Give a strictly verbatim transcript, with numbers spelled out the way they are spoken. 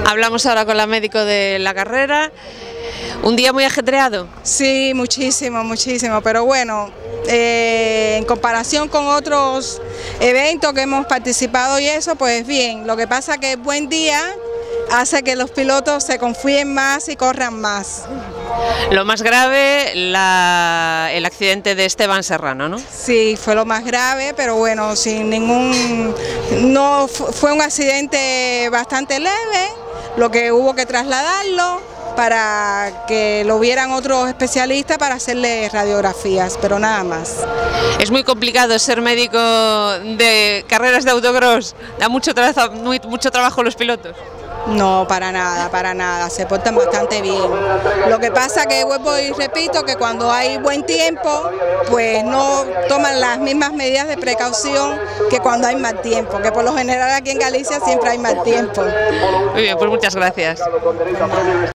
Hablamos ahora con la médico de la carrera. ¿Un día muy ajetreado? Sí, muchísimo, muchísimo, pero bueno, eh, en comparación con otros eventos que hemos participado y eso, pues bien. Lo que pasa que el buen día hace que los pilotos se confíen más y corran más. Lo más grave, la, el accidente de Esteban Serrano, ¿no? Sí, fue lo más grave, pero bueno, sin ningún... no fue un accidente bastante leve, lo que hubo que trasladarlo para que lo vieran otros especialistas para hacerle radiografías, pero nada más. Es muy complicado ser médico de carreras de autocross, da mucho, tra muy, mucho trabajo los pilotos. No, para nada, para nada, se portan bastante bien. Lo que pasa que vuelvo y repito que cuando hay buen tiempo, pues no toman las mismas medidas de precaución que cuando hay mal tiempo, que por lo general aquí en Galicia siempre hay mal tiempo. Muy bien, pues muchas gracias.